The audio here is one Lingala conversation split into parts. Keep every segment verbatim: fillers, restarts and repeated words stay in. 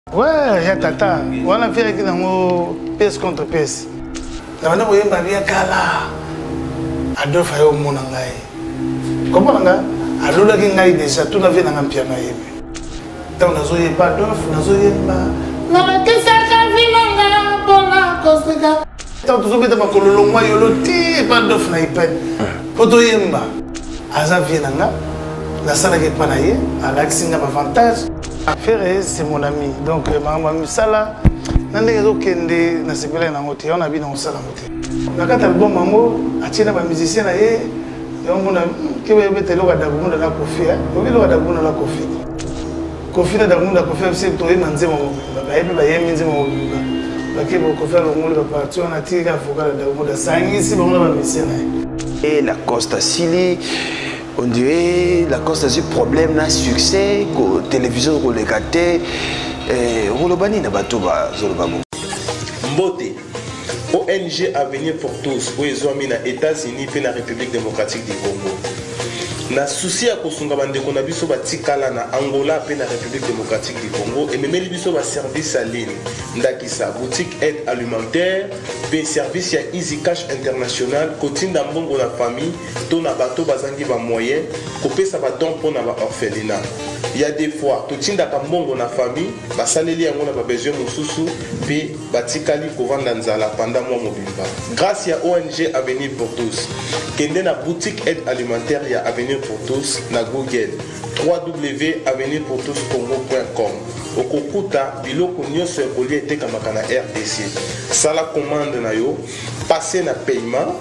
Ouais, ya tata. On a fait avec nous pièce contre pièce. On a voyé ma vie à Kala. Adolphe a eu mon angai. Comment nga? Alola ki ngai déjà tout na vie na ngambia na yebe. Donc nazo yeba Adolphe, nazo yeba. Na ba kisa ka vinanga bona kosika. Donc tout beta makololo moi yolo ti ba Adolphe na ipen. Poto yemba. Aza vie nanga. La sala qui pas naie, Alex n'a pas avantage. Ferrez c'est mon ami. Donc maman misala nande zo kende na sepela na ngote on a bi na sala ngote. Na kata album mango atina ba musicien na ye. Yo mona ke be betelo ka dabu na kofi. Ko bi lo ka dabu na kofi. Kofi na dabu na kofi c'est to ina nzema mo. Ba yebi ba yemi nzema mo. Ba ke bo kofi lo ngoli ba parti on a tika foka na dabu na sangisi ba na ba musicien na ye. Et la Costa Sili on dirait la cause de problème na succès ko télévision ko le gâté eh rolobani na bato ba zolobabo Mbote O N G Avenir pour tous aux États-Unis et la République démocratique du Congo na souci ya kosunga bandeko na biso batikala na Angola pe na République démocratique du Congo et memeli biso ba service à ligne ndakisa boutique aide alimentaire pe service ya Easy Cash International kotinda mbongo na famille to na bato bazangi ba moyen kopesa ba don po na ba orphelinat. Il y a des fois totinda ka mbongo na famille basaleli yango na ba besoin mosusu pe batikali kovanda nzala pendant mois mobimba. Grâce à O N G Avenir pour tous kende na boutique aide alimentaire ya Avenir pour tous na Google w w w point avenir pour tous congo point com okokuta biloko nyonso ekoli etekamaka na R D C sala commande na yo passer na paiement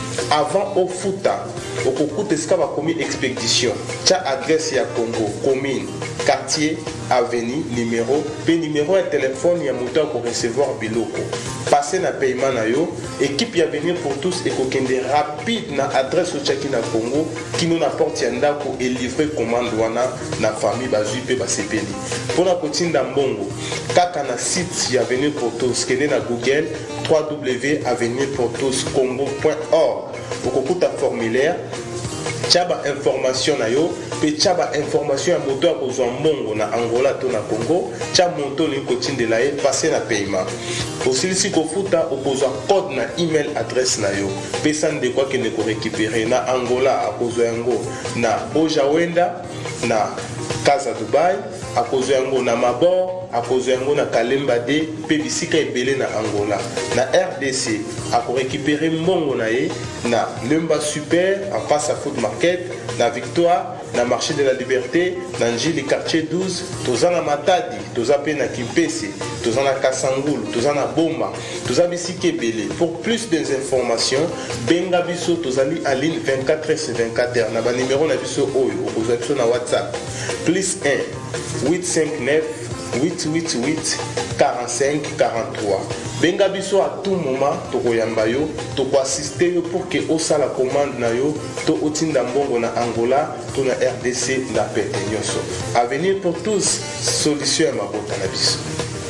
avant au futa okokuta esika bakomi expédition tia adresse ya Congo commune quartier avenue numéro pe numéro ya téléphone ya moto ko recevoir biloko passer na paiement na yo équipe ya Avenir pour tous et kokende rapide na adresse au chaki na Congo qui nous apporte ya ndako et livrer commande wana na famille bazui pe basepeli pona kotinda mbongo kaka na site ya Avenir pour tous kende na Google w w w point avenir pour tous congo point org okokuta formulaire Tchaba information na yo pe tchaba information ya moto akozwa mbongo na Angola to na Congo tcha moto li kotindela ye passer na paiement osilisi kofuta okozwa code na email adresse na yo pe sande kwa kende ko récupérer na Angola akozwa yango na Ojawenda na Casa Dubai akozwa yango na Mabor akozwa yango na Kalemba de pe bisika ebele na Angola na R D C ako récupérer mbongo na ye na Lemba Super en face à Food Market na Victoire na marché de la Liberté na Njili quartier douze toza na Matadi toza pe na Kimpese toza na Kasangulu toza na Bomba toza bisika ebele pour plus d'informations benga biso tozali en ligne vingt-quatre heures sur vingt-quatre heures na ba numéro na biso oyo okozwa biso na WhatsApp plus un huit cinq neuf huit huit huit quarante-cinq quarante-trois. Benga biso à tout moment tokoyamba yo toko assister yo pour que osala commande na yo to otinda mbongo na Angola to na R D C na pete nyonso. Avenir pour tous solution ya mabota na biso.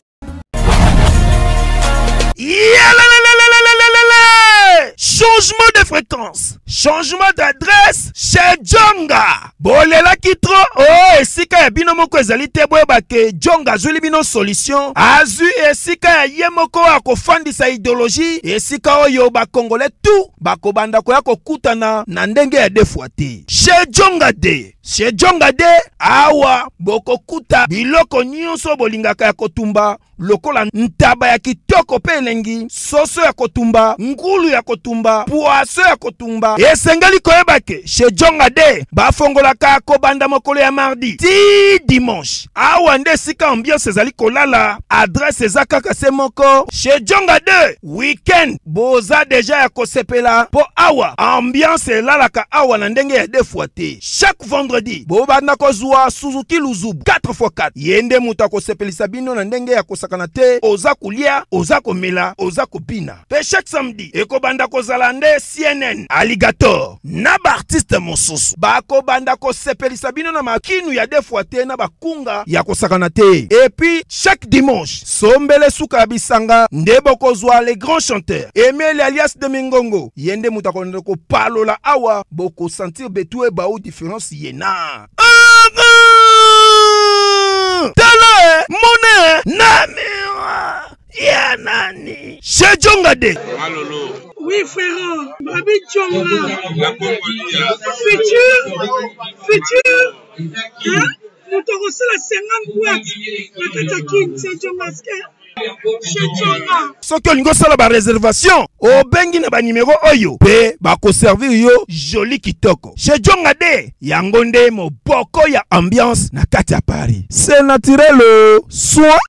Changement de fréquence, changement d'adresse chez Djonga. Bolela kitro, oh, esika ya bino moko ezali te boyeba ke Djonga azuli bino solution. Azu esika ya ye moko akofandisa idéologie, esika oyo ba Congolais tout bakobanda koya kokutana na ndenge ya defwa te. Chez Djonga de, chez Djonga de awa bokokuta biloko nyonso bolingaka ya kotumba lokola ntaba ya kitoko pe elengi, soso ya kotumba, ngulu ya kotumba, poaso ya kotumba. Esengeli koyeba ke chez Djonga de bafongolaka kobanda mokolo ya mardi ti dimanche. Awa nde sika ambiance ezali kolala, adresse ezakaka se moko. Chez Djonga de weekend boza deja ya kosepela po awa ambiance elalaka awa na ndenge ya defwa te. Chaque vendredi bobanda kozwa Suzuki Luzubu quatre fois quatre yende muta kosepelisa bino na ndenge ya kosakana te, oza kulia, oza komela, oza kopina. Pe chaque samedi ekobanda kozala nde C N N Alligator na ba artiste mosusu bako banda kosepelisa bino na makinu ya defwa te na bakunga ya kosakana te. Et puis chaque dimanche sombele suka bisanga nde bokozwa les grands chanteurs Emile alias de Mingongo yende muta konde ko palola awa boko sentir betue ba ou différence yena. Tala, Mona, Namira. Ya nani? Chez Djonga de. Oui frère, Babi Djonga. Futur, futur. Hein? Nous te recevons la cinquante boîtes. La Katakin, c'est Djonga. Chez Djonga. Ce que nous avons la réservation, au bengi na ba numéro oyo. Pe, ba ko servir yo joli kitoko. Chez Djonga de, yangonde mo boko ya ambiance na kati ya Paris. C'est naturel, soit.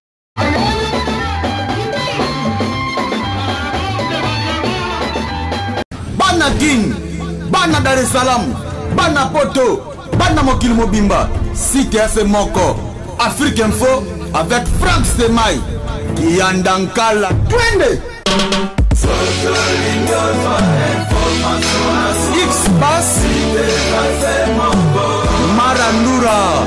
Bana Guine, Bana Dar es Salaam, Bana Poto, Bana Mokil Mobimba, Cité F M Moko, Afrique Info avec Frank Stemai, Yandankala, Twende. X-Bass, Marandura,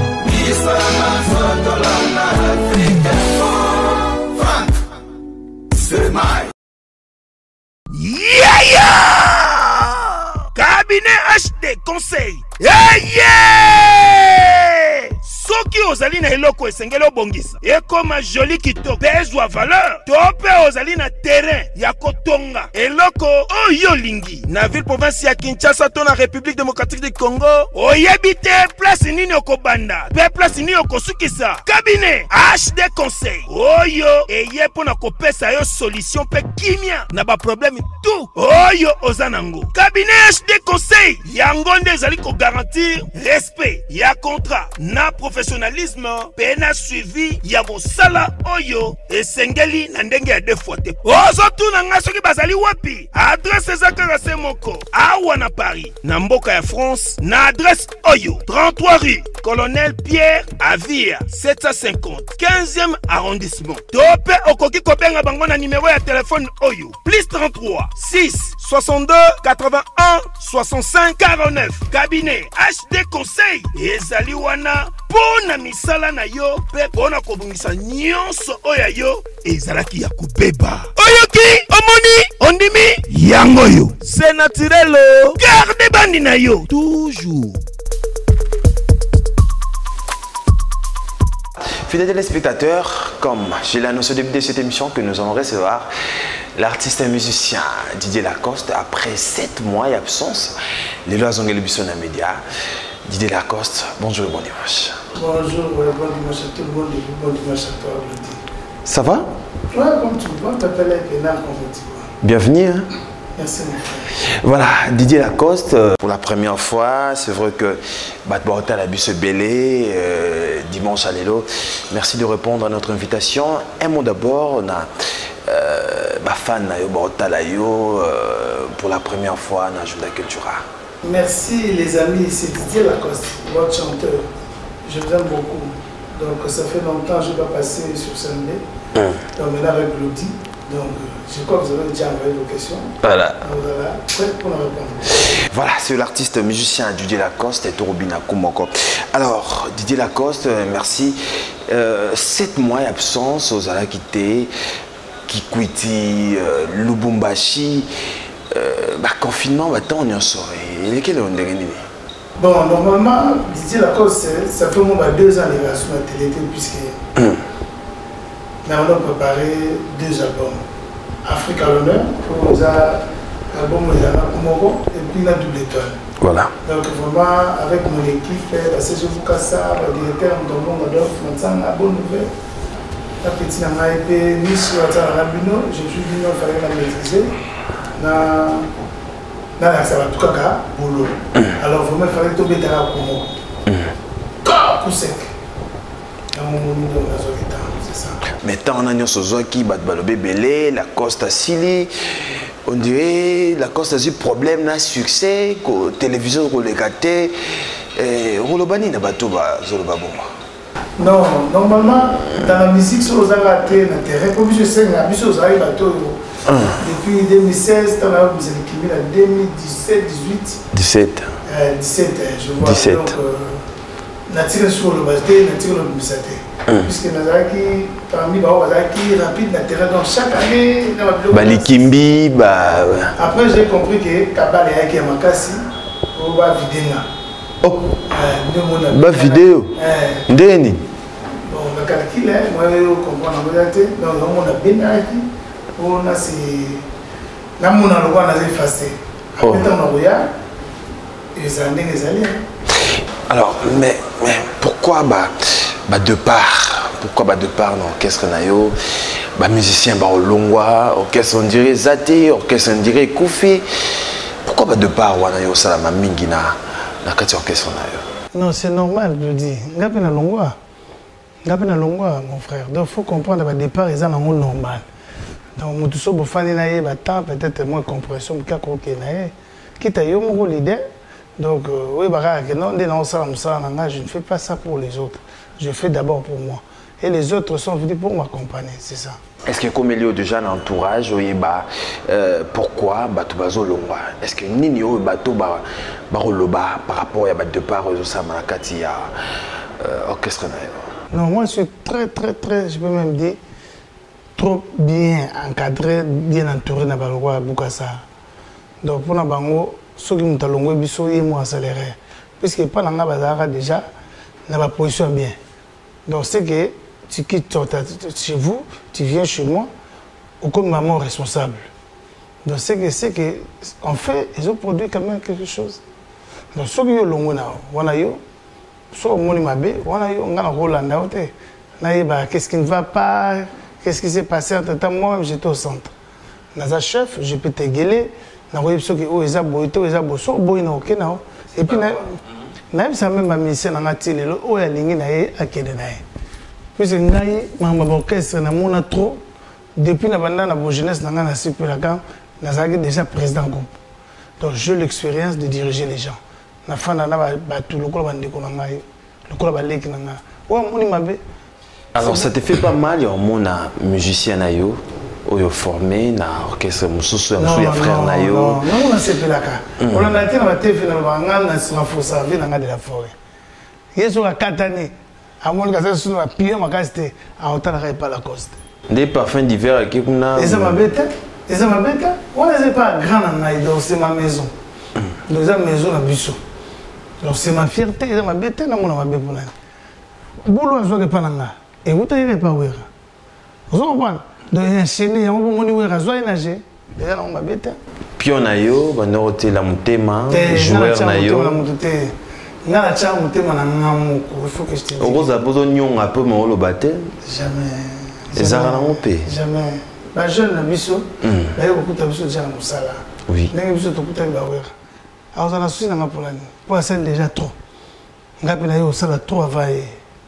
Frank Stemai. Yeah, yeah! Cabinet H D Conseil. Yeah, yeah! Soki ozali na eloko esengelo bongisa. E koma joli kitoko. Bezwa valeur. Tope ozali na terrain ya kotonga. Eloko oyo lingi. Na ville province ya Kinshasa to na République démocratique du Congo. Oyebite place nini okobanda. Pe place nini okosukisa. Cabinet H D Conseil. Oyo eye pona kopesa yo solution pe kimia na ba problème tout. Oyo ozanango. Cabinet H D Conseil. Yango nde ezali ko garantir respect ya contrat na professionnalisme pena suivi ya mosala oyo esengeli na ndenge ya deux fois te. Ozotuna nga soki bazali wapi? Adresse ezakaka se moko awa na Paris na mboka ya France na adresse oyo trente-trois rue Colonel Pierre Avia sept cent cinquante quinzième arrondissement. Tope okoki kobenga bango na numéro ya téléphone oyo plus trente-trois six soixante-deux quatre-vingt-un soixante-cinq quarante-neuf. Cabinet H D Conseil ezali wana pona misala na yo pe pona kobungisa nyonso oya yo ezalaki ya kubeba. Oyoki omoni ondimi yango yo c'est naturel. Garde bandi na yo toujours. Fidèles téléspectateurs, comme je l'ai annoncé au début de cette émission que nous allons recevoir l'artiste et musicien Didier Lacoste après sept mois d'absence. Les lois ont été à média. Didier Lacoste, bonjour et bon dimanche. Bonjour, ouais, bon dimanche à tout le monde et bon dimanche à toi. Ça va? Ouais, comme tu vois, on t'appelle avec Pénard, en fait. Bienvenue. Hein? Merci mon frère. Voilà, Didier Lacoste, euh, pour la première fois, c'est vrai que Batbauta a bu se bêler euh, dimanche à l'élo. Merci de répondre à notre invitation. Un mot d'abord, on a euh, ma fan euh, pour la première fois dans Agenda Cultura. Merci les amis, c'est Didier Lacoste, votre chanteur. Je vous aime beaucoup. Donc ça fait longtemps que je ne vais pas passer sur scène. Mmh. Donc maintenant avec Lodi. Donc je crois que vous avez déjà envoyé vos questions. Voilà. Donc, voilà, prêt pour nous répondre. Voilà, c'est l'artiste musicien Didier Lacoste et Torobina Kumoko. Alors, Didier Lacoste, merci. Euh, sept mois d'absence aux Alakité, Kikwiti, euh, Lubumbashi. Euh, bah, confinement, bah, on y en saurait. Lesquels on est? Bon, normalement, Didier Lacoste, ça fait au moins deux ans qu'il est sur la télé, puisque hum. Mais on a préparé deux albums. Afrique à l'honneur, pour les albums Kumoko, et puis la double étoile. Voilà. Donc vraiment, avec mon équipe, la C G Boukassa, le directeur de mon Adolphe, la bonne nouvelle. La petite Namaïpe, Nice, Rabino, je suis venu, il fallait la maîtriser. Dans la salle, tout cas, boulot. Alors vraiment, il fallait tomber dans la Kumoko. Tout sec. Dans mon moment de la zone. Mais tant on a eu Sozoki, Batbalobé Belé, Lacoste à Sili, on dirait Lacoste a eu problème, na succès, que télévision qu'on les gâté, et Rolobani n'a pas tout bas, non, normalement, dans la musique, sur les raté, dans le terrain, comme je sais, la musique aux arrêts bateau. Depuis deux mille seize, on a mis en deux mille dix-sept, dix-huit. dix-sept. Euh, dix-sept, je vois. dix-sept. Donc, euh, nature sur le bateau, nature le musate. Puisque Nazaki, parmi les Nazaki, rapide dans le terrain, donc chaque année, bah, les Kimbi, bah. Après, j'ai compris que Kabal et Aki Amakasi, on va vider. Oh, bah, vidéo. Ndeni. calcule, moi je comprends la vérité. Donc on a bien acquis. On a si la mon a le droit d'aller effacer. Après on a regardé. Les années les années. Alors mais mais pourquoi bah bah de part pourquoi bah de part dans l'orchestre nayo bah musicien bah Olongwa orchestre on dirait Zate orchestre on dirait Koufi pourquoi bah de part wanayo salama mingi na na kati orchestre nayo. Non, c'est normal, je dis. Ngapi na longwa. Ngapi na longwa, mon frère. Donc, il faut comprendre que le départ est normal. Donc, nous tous les fans de temps, peut-être moins de compréhension, mais quitte à y avoir l'idée. Donc, oui, je ne fais pas ça pour les autres. Je fais d'abord pour moi. Et les autres sont venus pour m'accompagner, c'est ça. Est-ce que comme il y a déjà un entourage, euh, pourquoi Batubazo Longwa? Est-ce que Nino Bato Baroloba par rapport à de part aux Samanakati à orchestre? Non, moi je suis très, très, très, je peux même dire, trop bien encadré, bien entouré dans le Bukasa. Donc pour nous, ceux qui ont talongé, ils sont moins accélérés. Puisque pas dans la déjà, dans la position bien. Donc c'est que tu quittes chez vous, tu viens chez moi, ou comme maman responsable. Donc c'est que c'est que en fait, ils ont produit quand même quelque chose. Donc ceux qui ont l'ongou na, wana yo, ceux qui ont mabé, wana yo, on a un rôle en daoté. Na qu'est-ce qui ne va pas, qu'est-ce qui s'est passé entre temps moi, j'étais au centre. Dans un chef, je peux te gueuler, na voyé ceux qui ont les aboyés, les aboyés, ceux qui ont ok na. Et puis na, na ça même ma mission na ngati le, oh ya lingi na ye akede na ye. Puis c'est ngai mamba orchestre na mona trop depuis na banda na jeunesse na na super la quand na zaki déjà président groupe. Donc j'ai l'expérience de diriger les gens. Na fana na ba tout le kola bande ko na ngai. Le kola ba leki na ngai. Wa moni mabe. Alors ça te fait pas mal yo mona musicien na yo oyo formé na orchestre mususu mususu ya frère na yo. Non, non, na super la ka. On a été na ba T V na ba ngal na sima fo servir na de la forêt. Yeso a quatre années. À mon cas, c'est sur la pire, ma casté, à autant pas la coste. Des parfums d'hiver qui ont. Et ça m'a bête, et ça m'a bête. On n'est pas grand en Naï, donc c'est ma maison. Donc c'est ma maison à Bissau. Donc c'est ma fierté, et ça m'a bête, et mon ma bête pour elle. Boulot, je ne pas là. Et vous n'avez pas oué. Vous comprenez? Donc il y a un chaîne, il y a un bon oué, à zoyer nager. Déjà, on m'a bête. Puis on a eu, on a été la moutema, joueur na yo. Nga la cha mutema na ngamuko, il faut que je te dise. Vous avez besoin de un peu mon le baptême. Jamais. Les arts n'ont pas. Jamais. La jeune na biso, la yo kuta biso déjà na musala. Oui. Ndenge biso to kuta ba wera. Alors ça la suite na ngapolani. Pour ça déjà trop. Ngapi na yo sala trop avaye.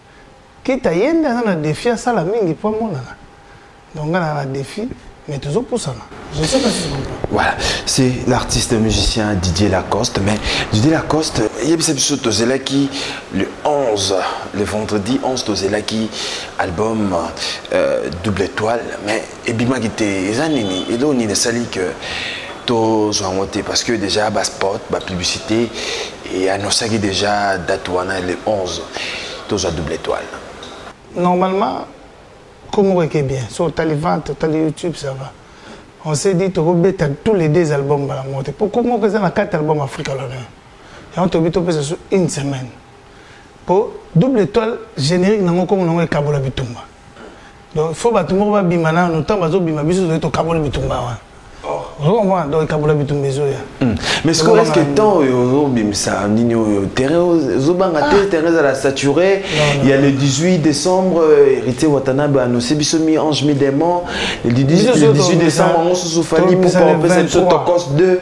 Kita yenda na défi sala mingi pour mona. Donc nga na défi mais toujours pour ça. Je sais pas si tu comprends. Voilà, c'est l'artiste musicien Didier Lacoste. Mais Didier Lacoste, il y a ce Tozelaki le onze, le vendredi onze Tozelaki, album euh, Double Étoile. Mais et bima qui était, ils ont ni, ils ont ni sali que tous ont monté parce que déjà bas spot, bas publicité et annoncé que déjà date wana le onze, tous à Double Étoile. Normalement, comme on est bien, sur les ventes, sur YouTube, ça va. On s'est dit que tous les deux albums à la montée. Pourquoi on a quatre albums africains? Et on te dit sur une semaine. Pour Double Étoile, générique, comme on a Kabola Bitumba. Donc il faut que tout le monde bima na nous temps bazo bima biso to Kabola Bitumba. Oh, donc Kabola Bitumba zo ya. Mais ce que est-ce que tant yo bimsa nino terre zo banga terre à la saturé, il y a le dix-huit décembre hérité Watanabe annoncé biso mi ange mi démon, le dix-huit décembre on se soufali pour qu'on fasse ce tokos deux.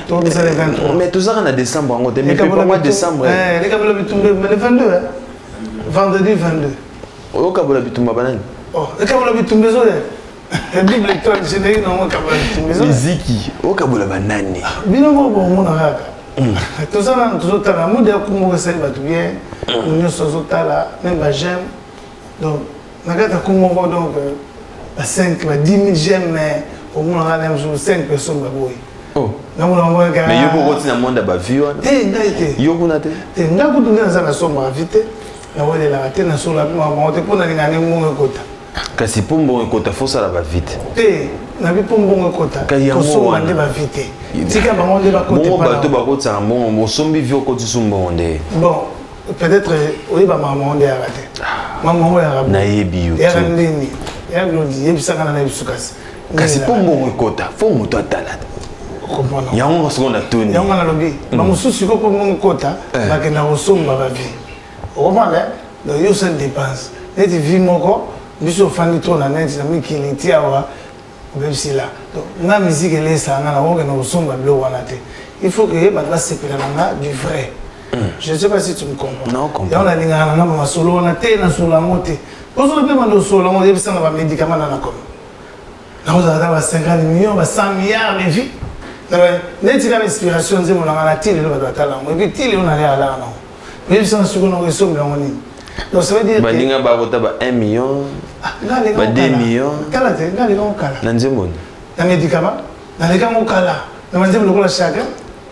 Mais tout ça en décembre on mais pas mois décembre. Eh, les Kabola Bitumba le vingt-deux hein. Vendredi vingt-deux. Oh Kabola Bitumba banane. Oh, le Kabola Bitumba zo ya. Le Double Étoile générique non Kabola Bitumba. Ziki, oh Kabola banane. Bino mo bon mon araka. Tout ça là tout ça là modèle comme on sait battu bien. Nous sommes là même ba j'aime. Donc nakata comme on donc cinq dix mille j'aime mais au moins on a même cinq personnes ba boy. Oh. Mais yo ko tina monde ba vio. Eh ngaite. Yo kuna te. Te ngaku tunga za na soma vite. Na wale la te na sola ma ma te pona ngane mo ngota. Kasi pombo ngota fosa la ba vite. Te na bi pombo ngota. Ko soma nde ba vite. Tika ba monde ba kote pa. Mo ba to ba kota mo mo sombi vio ko tsumbo onde. Bon, peut-être oui ba maman de arrêté maman ya rabu na yebi yo ya ndini ya glodi yebisaka na bisukasi kasi po mbongo ekota fo moto atala comprendre yango seconde toni yango na lobi ba mususu ko po mbongo ekota ba ke na osomba ba vie comprendre donc yo se dépense neti vie moko biso fandi to na neti na mikili ti awa obebisi là donc na musique elesa nga na ko ke na osomba bilo wana te il faut que ba va sepela na du vrai. Je ne sais pas si tu me comprends. Non, je comprends. Il y a un lingana na solo na te na solo moté. Parce que le paiement de solo moté ça na ba médicament na comme. Na vous avez cinquante millions, cent milliards de vies. N'est-ce pas l'inspiration de mon na tile le ba tala. Et puis tile on allait à là non. Mais ça sur nos ressources là on est. Donc ça veut dire ba dinga ba bota ba un million. Ba deux millions. Kala te, ngale ko kala. Na nzembo. Na médicament, na le kamo kala. Na nzembo ko la chaka.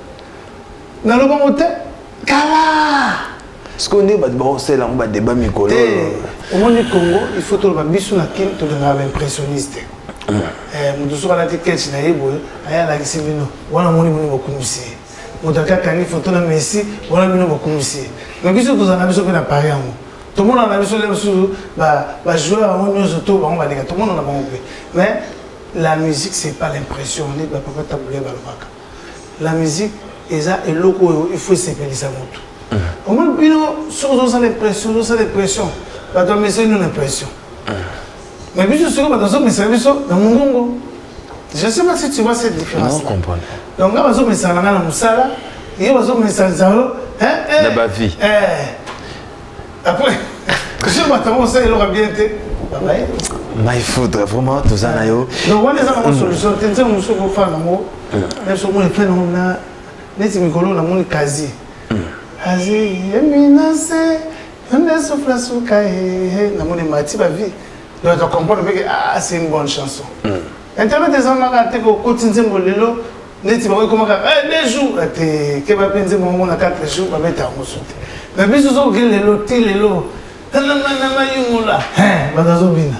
Na lo ko moté. Kala! Ce qu'on dit, c'est là, on va débat Mikolo. Au monde du Congo, il faut que le bisou na kin to na impressionniste. Eh, mutu so na ticket na yebo, aya la kisibino. Wana moni moni bokumisi. Mutaka kani photo na Messi, wana mino bokumisi. Mais biso to na biso pe na Paris yango. Tout le monde na biso le biso ba ba joueur on nous auto ba on va dire tout le monde na bango. Mais la musique c'est pas l'impression, ni ba papa tabouler ba lobaka. La musique et ça et loco il faut s'épeler ça moto. Au moins bino sur ça l'impression, ça l'impression. Ba to message une impression. Mais biso sur ba to message biso na mungongo. Je sais pas si tu vois cette différence. Non, je comprends. Donc là bazo message na musala, il bazo message ça hein na ba vie. Eh. Après je m'attends ça il aura bien été. Mais il faudrait vraiment tout ça na yo. Donc on est dans une solution, t'entends mon souffle faire nango. Même sur mon fait non na neti mikolo na moni kazi kazi eminase on souffle souka he na moni mati ba vie donc tu comprends que ah c'est une bonne chanson internet des hommes à te ko kotinze molelo neti ba ko comment eh deux jours te ke ba penze mo na quatre jours ba beta mo soute mais biso zo ke lelo ti lelo na na na yungula hein ba zo bina.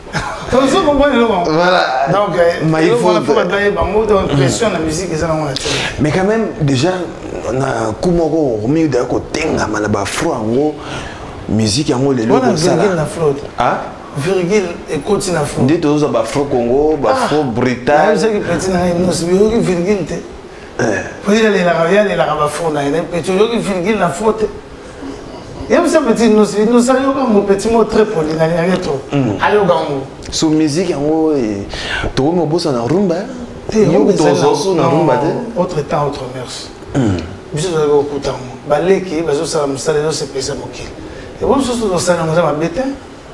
Voilà. Donc, mais il faut pression la musique et ça mais quand même déjà on a kumoko remis de côté ngama na ba fro ngo musique yango le logo ça la fraude ah virgule et continue la fraude dit tous ba fro Congo ba fro Britannique c'est que petit na non c'est virgule te pour dire les la il la ba fraude na petit virgule la fraude. Il y a un petit nous nous savions comme petit mot très poli na rien trop allez au gambo sous musique yango et tout mo bossa na rumba yo to zo na rumba te autre temps autre mœurs biso za ko kutango baleki bazo sala musala zo se pesa mokili et bon so so sala mo za mabete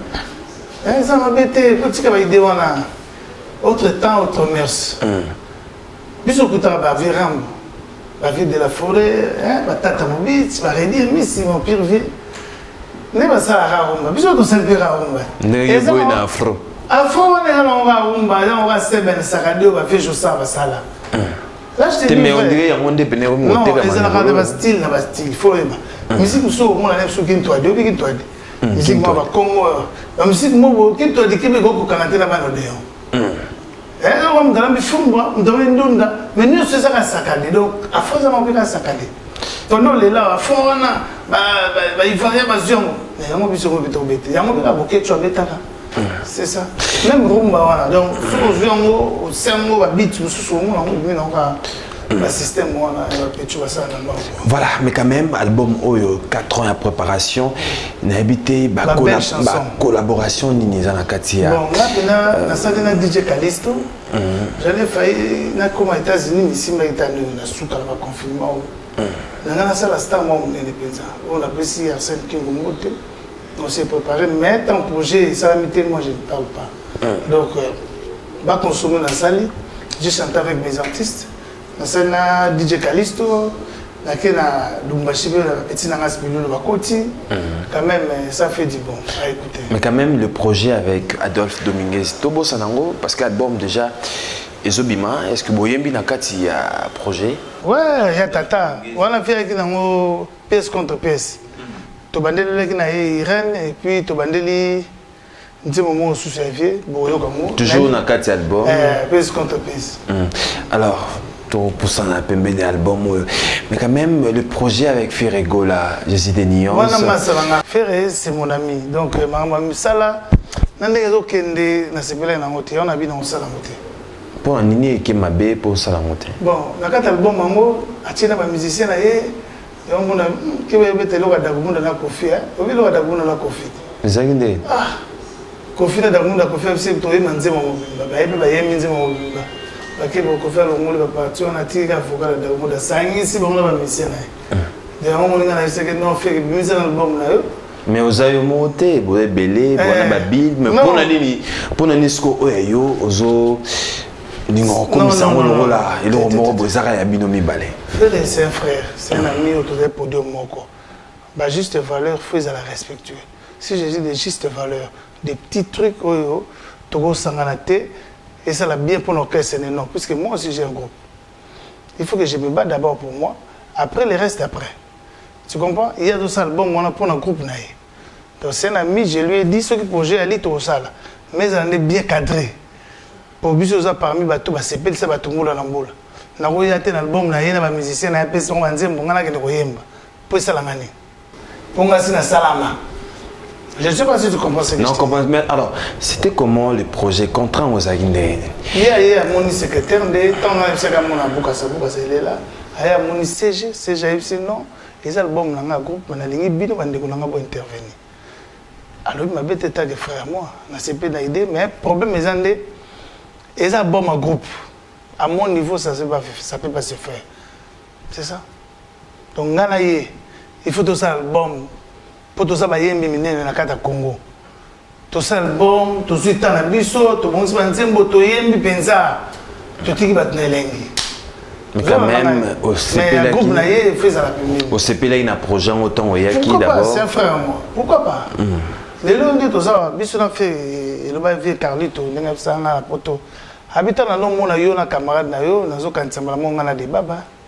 eh ça mabete ko tika ba idée wana autre temps autre mœurs biso kutaka ba virambo ba vie de la forêt hein ba tata mobile ba redire misi mon pire vie ne ba sala rumba biso to sala rumba et ça na afro afro on est on va rumba on va se ben sakade on va faire chose ça va sala là je te dis mais on dirait on dé pené on non ils ont pas style na ba style faut aimer musique so on a l'impression qu'il toi de qu'il toi de musique moi va Congo la musique moi qu'il toi de qui me go ko kanate na ba no de eh on me donne fumba on donne ndunda mais nous c'est ça sakade donc afro ça m'a pas sakade tono le là afro na ba ba il va y avoir ziongo mais on biso ko bito bete yango ba boké tu abetaka. C'est ça. Même rumba voilà. Donc sur ziongo au sengo ba beat mususu mo na mo na ka le système voilà tu vois ça dans voilà mais quand même album oyo quatre ans de préparation na habité ba collaboration ni za na katia bon là na ça na D J Calisto j'allais failli na comme aux États-Unis ici mais itani na suka na confinement na na ça la star moi on est pensa on a pris Arsène Kingo Moté on s'est préparé mais ton projet ça moi je ne parle pas donc va consommer la salle j'ai chanté avec mes artistes na sana D J Calisto na kena Lumbashi la petit nangas bilulu bakoti quand même ça fait du bon à écouter mais quand même le projet avec Adolphe Dominguez Tobo Sanango parce que l'album déjà ezobima est-ce que boyembi na kati ya projet ouais ya tata wana fait avec nango pièce contre pièce to bandeli na Irène et puis to bandeli un moment sous servier boyo comme toujours na kati album euh pièce contre pièce alors pour ça on a un peu d'album. Mais quand même, le projet avec Ferrego là, je suis des nuances. Ferré, c'est mon ami. Donc, ma Sala, on a vu dans Sala. Pour un nini qui m'a bé pour Sala. Bon, dans cet album, il y a un musicien qui va être le roi d'Agoumou dans la Kofi. Il le roi d'Agoumou dans la Kofi. Les Aguindés. Ah, Kofi d'Agoumou dans la Kofi, c'est toi, Manzé Mobimba. Il y a Manzé Mobimba. Parce que beaucoup faire le monde va partir, on a tiré à Foucault d'Agoumou dans cinq ici, on a un musicien. D'ailleurs, on a dit que non, fait musique dans l'album là. Mais aux aïeux montés, vous êtes belé, vous avez babil, mais pour l'année, pour l'année, ce qu'on a eu, aux autres. Comme ça, on le là, il est au mort, vous avez un binomi balai. C'est un frère, c'est un ami autour de Podio Moko. Bah, juste valeur, faut à la respecter. Si je dis des justes valeurs, des petits trucs, oh, Togo Sanganate, et ça l'a bien pour nos cœurs, c'est énorme. Puisque moi aussi j'ai un groupe. Il faut que je me batte d'abord pour moi, après le reste après. Tu comprends? Il y a deux albums, on a pour un groupe. Donc c'est un ami, je lui ai dit ce que pour j'ai allé au sala. Mais on est bien cadré. Pour biso parmi bateau ba sepel ça ba tumula na mbola na ko yate na album na yena ba musicien na pesa on nze mbonga na ke ko yemba pour ça la ngani ponga sina salama. Je ne sais pas si tu comprends ce que non, je comprends. Mais alors, c'était comment le projet contraint aux Aguindés? Il y a, il y a mon secrétaire de temps là c'est comme mon abuka ça buka c'est là il y a mon C G C G sinon les albums na nga groupe na lingi bino bande ko na nga bo intervenir. Alors il m'a bête tag frère moi na C P na idée mais problème les andé. Et ça, bon, ma groupe, à mon niveau, ça ne peut pas se faire. C'est ça. Donc, il faut tout ça, album, pour tout ça, il y a un peu de Congo. Tout ça, album, tout ça, dans la biso, tout le monde se passe, tout le monde se passe, tout le monde se passe. Mais quand même, au C P L A, au C P L A, il y a un projet autant au Yaki d'abord. Pourquoi pas? C'est un frère, moi. Pourquoi pas? Les gens disent tout ça, biso n'a fait, il a fait Carlito, il a fait la poto. Habitant dans le monde, il y a un camarade, il y a un débat.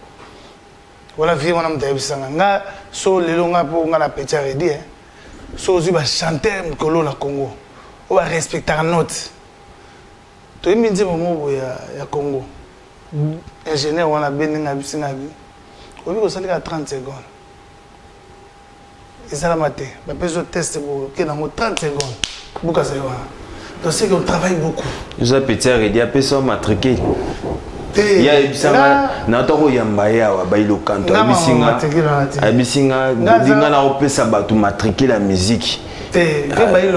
Voilà, il y a un débat. So les longs pour la petite arrêté. So tu vas chanter Mkolo na Congo. On va respecter la note. Tu me dis moment où il y a Congo. Ingénieur, on a bien un abissinabi. On veut que ça trente secondes. Et ça la maté. On peut faire test pour que dans trente secondes. Pourquoi ça va? Donc c'est qu'on travaille beaucoup. Nous avons petit arrêté, après ça matriqué. Il y a des gens qui ont été matriqué la musique. Il y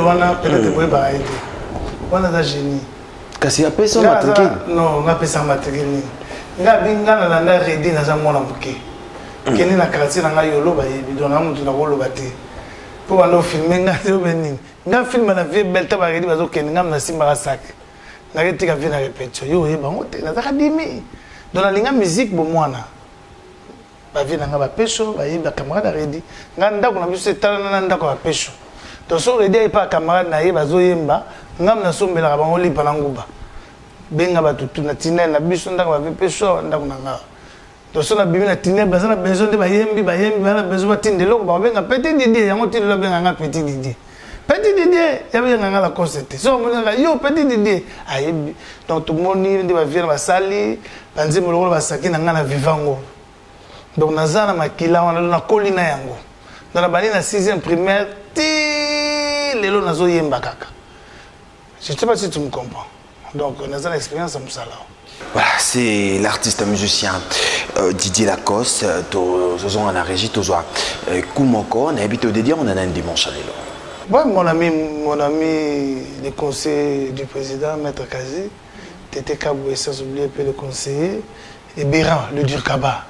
a génie. Qu'est-ce qu'il y a personne matriqué? Non, on a personne matriqué. Il y a des gens qui ont été matriqué. Il y a des gens qui ont été matriqué. Pour aller filmer, il y a film na vie belle tabac di bazo ken ngam na simba sac na reti ka vie na répétition yo e bango te na zakadimi dans la linga musique bo mwana ba vie na nga ba pesho ba yeba camarade redi nga ndako na biso etala na ndako ba pesho to so redi ai pa camarade na ye bazo yemba ngam na sombela ka bango lipa na nguba benga ba tutu na tinel na biso ndako ba pesho ndako na nga to so na bimi na tinel ba sana besoin de ba yembi ba yembi ba na besoin ba tindelo ba benga petit didi yango tindelo benga nga petit didi. Petit Didier, il y avait un constaté. Yo, petit Didier. Donc tout le monde va venir à Sali, Panzi Molo va saquer dans vivango. Donc Nazana Makila, on a la colline yango. Dans la banane à sixième primaire, ti les lots nazo yembakaka. Je ne sais pas si tu me comprends. Donc Nazana l'expérience à Moussala. Voilà, c'est l'artiste musicien euh, Didier Lacoste. Tous on a régi, tous on Koumoko. On a habité au dédié, on a un dimanche à l'élo. Bon, mon ami, mon ami, le conseiller du président, Maître Kazi, Tété Kaboué, sans oublier le conseiller, et Béran, le Durkaba.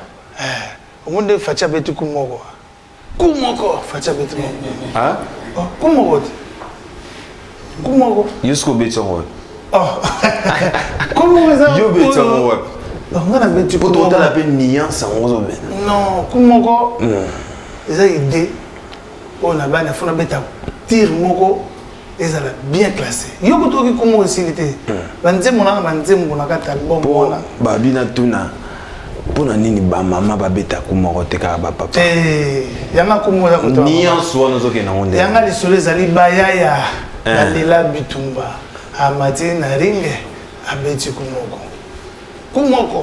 Au monde de Fatia Betu Koumoko. Koumoko, Fatia Betu Koumoko. Hein? Koumoko. Koumoko. Yusko Betu Koumoko. Oh, comment vous avez Yo Betu Koumoko. On a Betu Koumoko. Pour toi, on a appelé Nian, ça on a Non, Koumoko. Ils ont idée. On a bien fait un tir moko et ça l'a bien classé. Yo ko toki komo facilité. Banze mona banze mona ka album mona. Ba bina tuna. Pona nini ba mama ba beta komo te ka ba papa. Eh, yanga komo ya ko to. Ni en soi no zoke na onde. Yanga li sole zali bayaya. Bandela bitumba. Amati na ringe abeti komoko. Komoko.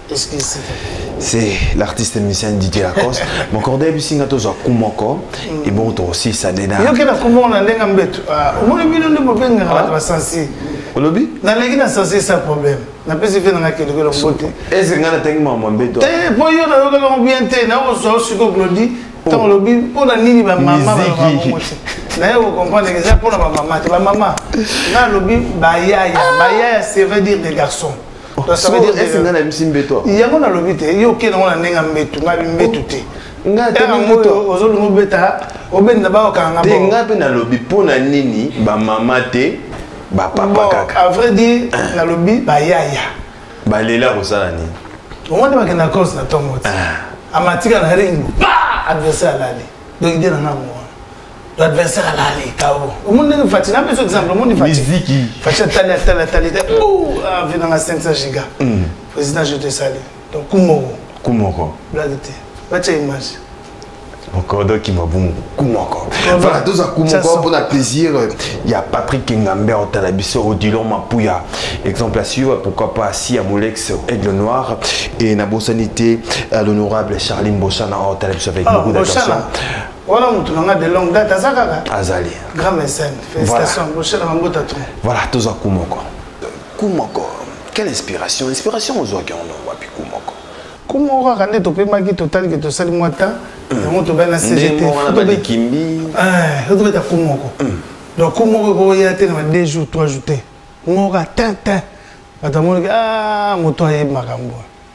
C'est l'artiste musicien Didier Lacoste. Mon corday est singa tozo kumoko et bon to aussi ça déna. Yo kena kumoko na ndenga mbetu. Ah, omoni bino ndo bobenga ba ba sensi. Olobi? Na legi na sensi ça problème. Na pesi fe na kele ko lo bote. Est-ce que ngana tengi mama mbeto? Eh, po yo na yo ka bien te na o so siko glodi. Tant lobi po na nini ba mama ba mama. Na yo comprendre que ça pour la maman, ba maman. Na lobi ba yaya, ba yaya ça veut dire des garçons. Donc ça veut dire est-ce que ngana misi mbeto? Il y a mon lobi te, yo ke na ndenga mbetu, ngabi mbetu te. Nga te mbeto, ozolu mbeta, obenda ba okanga bo. Te ngabe na lobi po na nini ba mama te, ba papa kaka. À vrai dire, na lobi ba yaya. Ba lela ko sala ni. On va na cause na tomoti. Amatika na ring, ba adversaire alali. Donc il dit na ngamo. L'adversaire alali kao. O monde ne fati na beso exemple, o monde fati. Musique. Fati tala tala tala. Ouh, avec na cinq cents giga. Président je te salue. Donc Kumoko. Kumoko. Bladete. Bacha image. Encore d'autres qui m'a bon Kumoko. Voilà, tous à Kumoko pour le plaisir. Il y a Patrick Kingambe au Talabiso, Odilon Mapouya. Exemple à suivre, pourquoi pas Si Amolex, Aigle Noir. Et Nabo Sanité, l'honorable Charline Bochana au Talabiso avec beaucoup d'attention. Voilà, on a de longues dates à Zagara. Azali. Grand mécène. Félicitations. Bochana Mambota Tron. Voilà, tous à Kumoko. Kumoko. Quelle inspiration? Inspiration aux oies qui en ont, puis Kumoko. Kumoko, quand tu peux marquer total que tu sali moi tant, on te ben la C G T. On a pas de Kimbi. Ah, tu dois être Kumoko. Donc Kumoko, il y a deux jours, trois jours. Kumoko, tintin. Attends, ah, mon toit est marambo.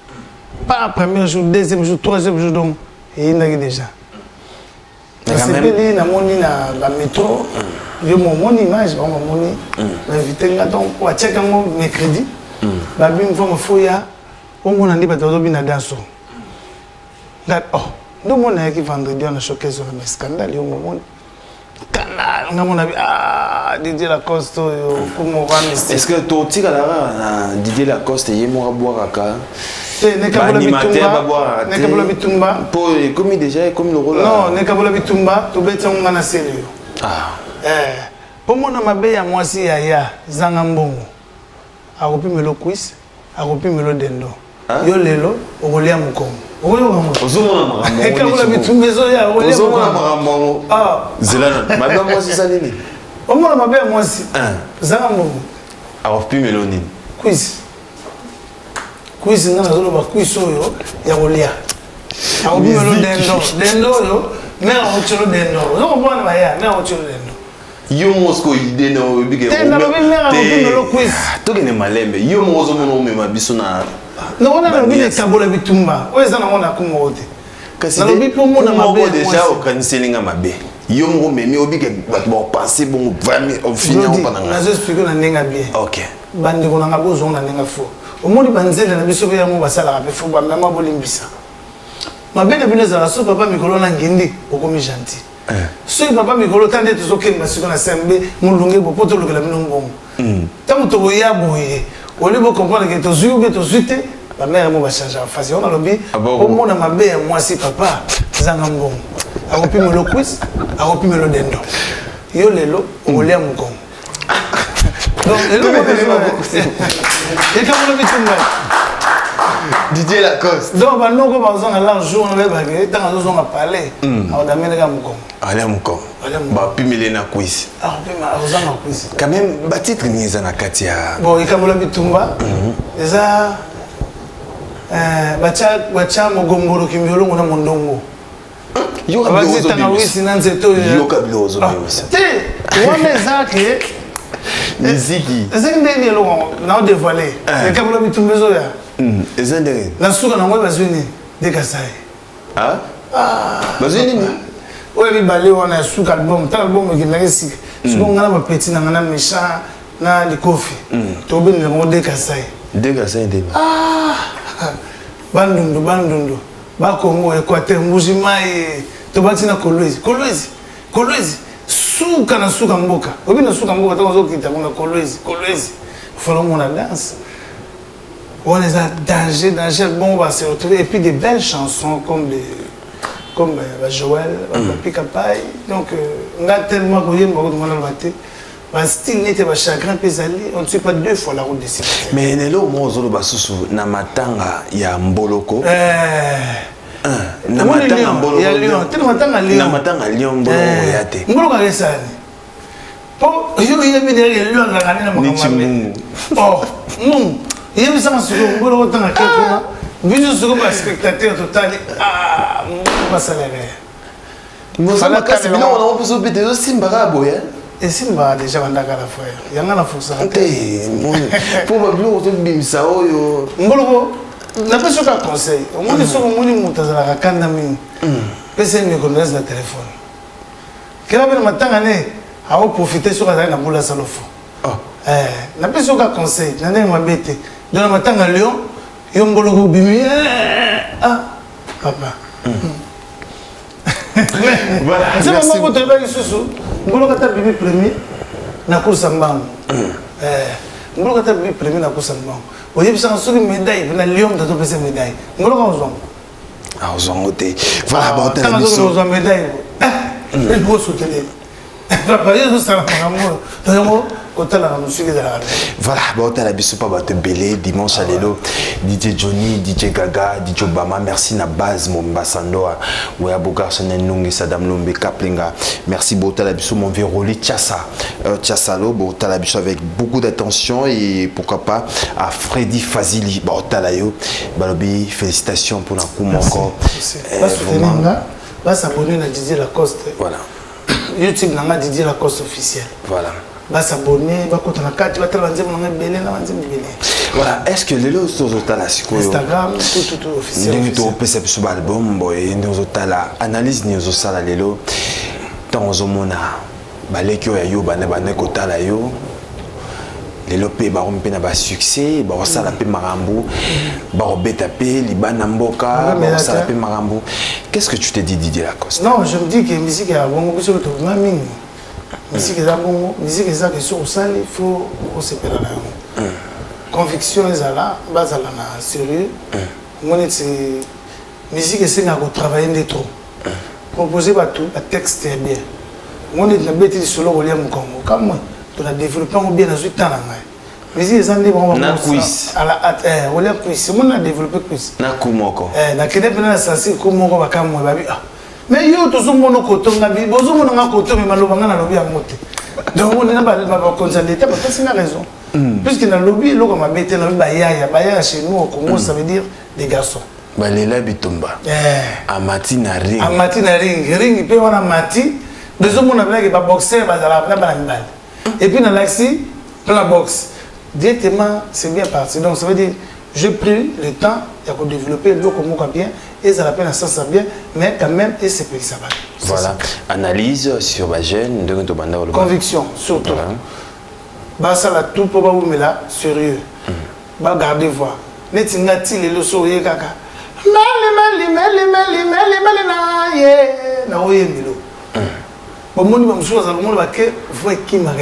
Pas premier jour, deuxième jour, troisième jour, donc, et il y a déjà. C'est que na moni na la métro, je mon image, bon moni, invité nga donc pour checker mon mercredi. Ba bim fo mo foya, on mon andi ba to bina danso. That oh, do mon na ki vendredi on a showcase sur le scandale yo mon. Kana nga mon abi ah Didier Lacoste yo como va mesti. Est-ce que to tika la Didier Lacoste yemo boire aka? Ne kabola bitumba, ne kabola bitumba. Pour comme déjà comme le rôle. Non, ne kabola bitumba, to beta on na sérieux. Ah. Eh, pour mon mabe ya mwasi ya ya zanga mbongo. Akopi melo quiz, akopi melo dendo. Yo lelo okolia mukongo. Okolia mukongo. Ozomona makambo. Ne kabola bitumba zo ya okolia mukongo. Ozomona makambo. Ah. Zelana, mabe mwasi salini. Omona mabe ya mwasi. Zanga mbongo. Akopi melo nini? Quiz. Quiz nga nazolo ba quiz oyo ya kolia. Akopi melo dendo, dendo yo, mais akocholo dendo. Zo kompona ba ya, mais akocholo dendo. Yo Mosco idée no bige. Te na lobi mera akopi melo quiz. To kene malembe. Yo mozo mono mema biso na. Na wana na lobi kabola bitumba. Oyo za na wana kumo ote. Kasi na lobi po mona mabe déjà okanselinga mabe. Yo mo memi obike bato ba penser bon vraiment au final on pas na. Na zo expliquer na ndenga bien. OK. Bandi ko na ngabo zo na ndenga fo. Omoni banzela na biso ya mo basala ka pe fo ba mama bolimbisa. Mabele bino za so papa mikolo na ngindi okomi gentil. Si papa mikolo tande to soke masiko na sembe mulunge bo poto lokela bino mbongo. Mm. Tant to ya boye. Oli bo comprendre que to zuyo to zuite ba mère mo ba changer en face. On a lobi au mona mabe ya moi si papa zanga mbongo. Akopi melo quiz, akopi melo dendo. Yo lelo olia mukongo. Donc lelo mo besoin. Et quand on a bitumba Didier Lacoste. Donc, nous avons un jour, on a parlé. On a mis les gars. Allez, mon corps. Bah, puis Milena quiz. Ah, puis Marozana quiz. Quand même, bah, titre n'y a Katia. Bon, il y a un bitumba. Déjà, Bacha, Bacha, Mogombo, Kimolo, on a mon dongo. Yo, a dit un oui, sinon c'est tout. Yo, Kablozo. Tu sais, on est ça qui est. Ziki. C'est une dernière loi, on a dévoilé. Il y a un bitumba. Et ça derrière. La souka na moi bazuni de Kasai. Ah? Ah. Bazuni ni. Oui, oui, balé on a souka album, tal album qui n'a réussi. Souka on a ma petit na na méchant na le coffee. To ben le mode de Kasai. De Kasai de. Ah. Bandundu bandundu. Ba Congo Équateur Mujimai to batina Kolwezi. Kolwezi. Kolwezi. Souka na souka mboka. Obi na souka mboka to zo kita na Kolwezi. Kolwezi. Faut mon danse. On les a danger, danger, bon, on va se retrouver. Et puis des belles chansons comme, les, comme euh, Joël, mm. Papi Kapai. Donc, on a tellement connu, on a battu. un style n'était pas chagrin pesali, on ne suit pas deux fois la route des cités. Mais les lots moi zolo basusu na matanga ya mboloko. Eh. Na matanga mboloko. Ya Lyon, tu matanga Lyon. Na matanga Lyon mboloko yate. Mboloko resani. Po yo yemi derrière Lyon la ngani na makamambe. Oh, non. Yemi sama suko mboloko tanga kekuna. Biso suko ba spectateur total. Ah, pas salaire. Nous sommes à casa, mais on a besoin de deux simba boya. Et simba déjà bandaka la frère. Yanga na force. Pour ma blue auto bimsa oyo. Mboloko na pas sur conseil. Au moins sur mon moni mutazala kakanda mingi. Pese me connaissent le téléphone. Kila bena matanga ne a profiter sur la na bola salofo. Eh, na pas sur conseil. Na ne mabete. Dans matanga Lyon, yo mboloko bimi. Ah, papa. Voilà. C'est vraiment votre travail sous. Ngolo kata bibi premier na course mbang. Eh, ngolo kata bibi premier na course mbang. Oye bisa soki médaille na Lyon da to pesa médaille. Ngolo ka ozong. Ah ozong ote. Voilà bon t'as la mission. Ozong médaille. Eh, il faut soutenir. Papa, je suis là pour moi. Donc voilà, bon, t'as la biso pas battre belé dimanche à l'élo. D J Johnny, D J Gaga, D J Obama, merci na base mon Bassandoa. Ouya Bogar Chanel Nungi Sadam Lombe Kaplinga. Merci beaucoup t'as la biso mon Véroli Tchassa. Tchassalo, bon t'as la biso avec beaucoup d'attention et pourquoi pas à Freddy Fazili. Bon t'as la yo. Balobi, félicitations pour la coup encore. Va s'abonner à Didier Lacoste. Voilà. YouTube n'a Didier Lacoste officiel. Voilà. Va s'abonner, va continuer à quatre, va travailler dans le belé, dans le belé. Voilà. Est-ce que les lots sont au Instagram, tout, tout, tout officiel. Nous avons fait ce album, nous avons analyse, nous avons fait les lots. Tant aux hommes, balekio ya yo, bane bane kota la yo. Les lots pe barom pe na ba succès, ba sala pe marambo, ba robeta pe libana mboka, ba sala pe marambo. Qu'est-ce que tu te dis Didier Lacoste? Non, je me dis que musique est bon, que c'est le tout maming. Musique est bon, musique est ça que sur ça il faut se perdre là. Conviction est là, base là na sérieux. Moi c'est musique est c'est na travailler de trop. Proposer pas tout, le texte est bien. Moi on est na bête solo William Congo comme moi. Tu as développé bien dans ce temps là. Mais si les gens disent on va à la eh William quiz, c'est moi on a développé quiz. Na kumoko. Eh na kene pena sasi kumoko ba kamwe ba bi ah. Mais yo to zo mono koto ngabi, bozo mono nga koto me maloba nga na lobi ya mote. Donc on est ba ba consolidé parce que c'est la raison. Puisque dans le lobby loko mabete na ba yaya, ba yaya chez nous au Congo ça veut dire des garçons. Ba lela bitumba. Eh amati na ring. Amati na ring, ring pe wana mati, bozo mono ba ba boxer ba za ba ba mbali. Et puis dans l'axi, dans la boxe, directement, c'est bien parti. Donc ça veut dire, j'ai pris le temps de développer le comme bien, et ça la peine à ça, ça bien, mais quand même, et c'est ça va. Voilà, analyse sur la gêne, de conviction, surtout. Bah ça la tout pour vous mais là, sérieux. Bah gardez voix. N'est-ce pas le sourire kaka. Mali mali mali mali mali mali na ye na oye milo. Bon, moi, je suis en qui m'a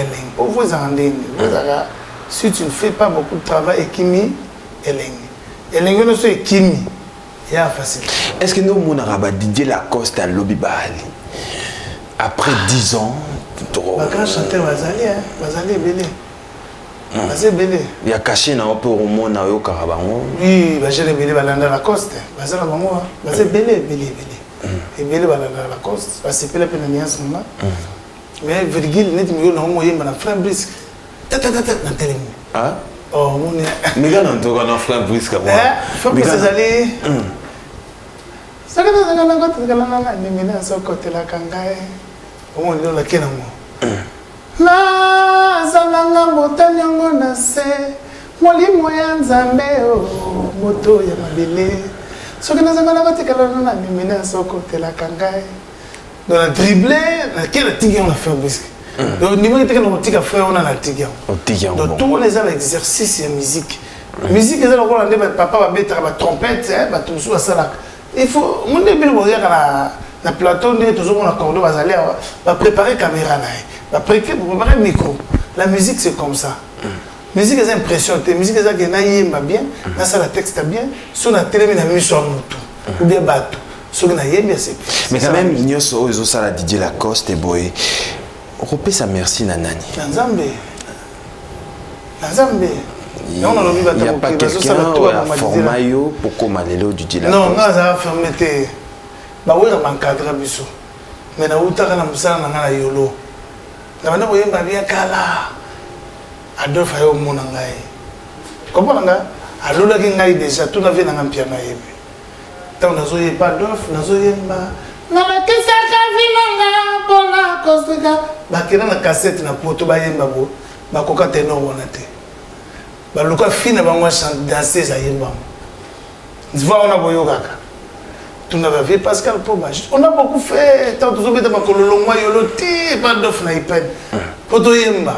si tu ne fais pas beaucoup de travail, et qui m'y est et qui m'y est facile. Est-ce que nous, on a Didier Lacoste à Lobby Bali après dix ans? Quand chanteur Bazali, Bazali est belé. Bazali est belé. Il y a caché dans un peu au monde au Carabango. Oui, Bazali est belé, Bazali Lacoste. Bazali est belé, belé, belé. Et bien, la cause, c'est pas la peine de là. Mais virgule, net mieux dans moyen, mais la frère brisque. Tata tata, dans télé. Ah? Oh, mon est. Mais quand on tourne en frère brisque, moi. Eh, faut que ça allait. Ça que ça que la côté, que la la, mais maintenant ça côté la kangae. Au moins là, quel amour. Na zalanga motanyango na se, moli moya nzambe o, moto ya mabele. Ce que nous avons là, c'est que nous avons mis un côté la kangaï. Dans la dribblée, quel tigre on a fait au biscuit. Donc, nous avons dit que nous avons fait on a la tigre. Donc, tous les exercices et musique. Musique, c'est là où papa va mettre la trompette, tout ça, ça. Il faut, mon début, on dire que le plateau, nous toujours on cordon, on va préparer la caméra, on va préparer le micro. La musique, c'est comme ça. La musique est impressionnante, la musique est bien, ça la texte bien, sur la télé, la musique ou bien bateau. Sur la bien, c'est. Mais quand même, il y a ça Didier Lacoste et boy. Repesa merci Nanani. Nzambe. Nzambe. Il n'y a pas quelqu'un qui a formé pour commander du Dieu. Non, moi, ça a fermé. Bah oui, on encadre biso. Mais na uta kana musala na ngana yolo. Na bana boye mbabia kala. Adolphe ayo mona ngai. Comment nga? Alola ki ngai déjà tout na vie na ngampia na yebe. Tant nazo ye pas Adolphe, nazo yemba. Na ba kisa ka vinanga bona kosika. Ba kira na cassette na poto ba yemba bo. Ba koka tenor wana te. Ba luka fina ba ngwa chant danser za yemba. Nzwa ona boyo kaka. Tu n'avais vu Pascal Poma. On a beaucoup fait. Tant que tu as fait le mois, il pas d'offre na ipen. Poto yemba.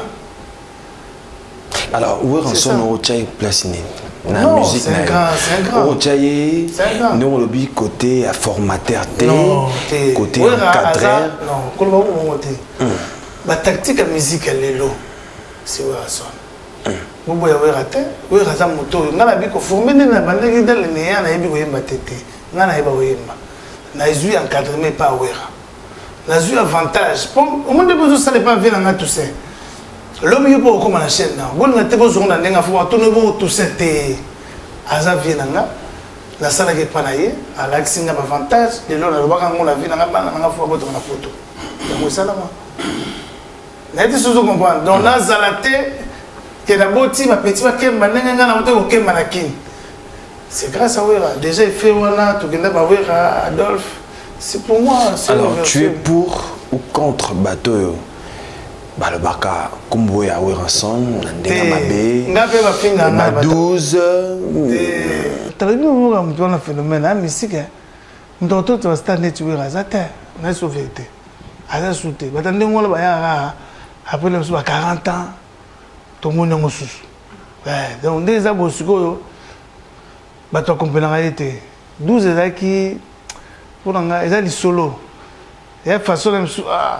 Alors, où est son Orochaï place na non, musique c'est un grand, c'est un grand. Orochaï, nous on le dit côté formateur, côté encadreur. Non, quand on va monter. La tactique de musique elle est là. C'est où la son. Vous voyez où est raté? Où est raté moto? On a bien qu'on forme des na bande qui dans le néant, on a bien qu'on yemba tété. Na na yeba oyemba na ezui encadré pas wera na ezui avantage au monde besoin ça n'est pas venir na tout ça l'homme il peut comme la chaîne na bon na te besoin na ndenga fo to ne bo tout ça te aza vient na la sala ke panaye ala kisinga avantage de l'on na baka ngona vient na bana na fo boto na photo donc ça là moi na te sozo comprendre donc na zalate que na boti ma petit ba kemba ndenga na boto ko kemba na kin. C'est grâce à Wera. Déjà, il fait Wera, tu connais pas Wera, Adolphe. C'est pour moi. Alors, tu es pour ou contre Bateau Balobaka, Kumboya Weranson, Ndenga Mabe, douze. Tu as vu un phénomène, un mystique. Nous avons tout un stade de Wera, ça t'est. On a sauvé. On a sauté. Après, on a quarante ans. Tout le monde est sous. Donc, déjà, bon, bato comprendre été douze est qui pour nga ezali solo ya façon même ah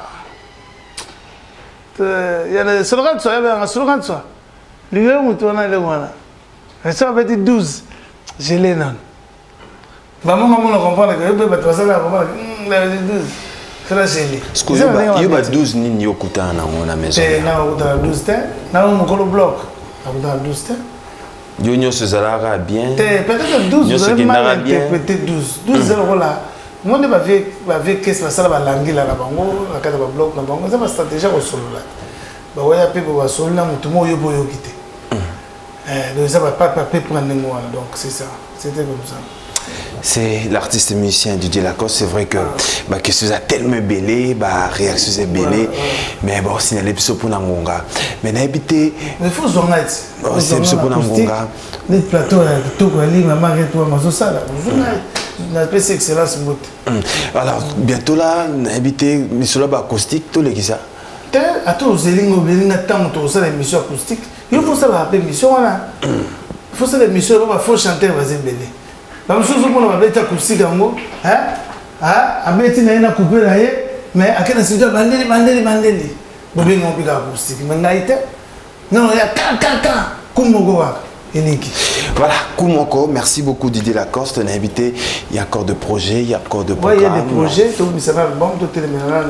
il y a le slogan ça il y a un slogan ça lui on tourne le voilà ça va être douze je l'ai non ba maman on comprend que bato ça là comprendre douze c'est la génie ce que yo yo ba douze ni yokuta na ngona maison na yokuta douze te na on ko bloc na douze te Yo nyo se zalara bien. Peut-être douze, vous avez mal interprété douze. douze, c'est le là. Moi, je vais faire qu'est-ce que ça va langue là, la bango, la carte de bloc, la bango, c'est ma stratégie au solo là. Bah ouais, après pour solo là, tout le monde yo yo quitter. Donc ça va pas papier pour un moi, donc c'est ça. C'était comme ça. C'est l'artiste musicien Didier Lacoste. C'est vrai que bah que ça a tellement belé, bah réaction c'est belé, mais bon si n'allait plus pour n'angonga. Mais n'habité. Il faut zonat. C'est plus pour n'angonga. Les plateaux tout quoi, les maman et toi, mazo ça là. N'a pas c'est excellence mot. Alors bientôt là, n'habité mais cela bah acoustique tout les qui ça. T'es à tous les lignes obligées tant tout ça l'émission acoustique. Il faut ça la émission là. Il faut ça l'émission là, faut chanter vas-y belé. Parce que nous avons des acoustique hein ah abeti na ina coupera mais à quel studio bandeli bandeli bandeli bobi mo pika acoustique mais ngaite non il y a ka ka ka kumoko wa eniki. Voilà, Kumoko, merci beaucoup Didier Lacoste. On a invité, il y a encore de projets, il y a encore de programmes. Oui, il y a des projets, tout le monde bon, tout le monde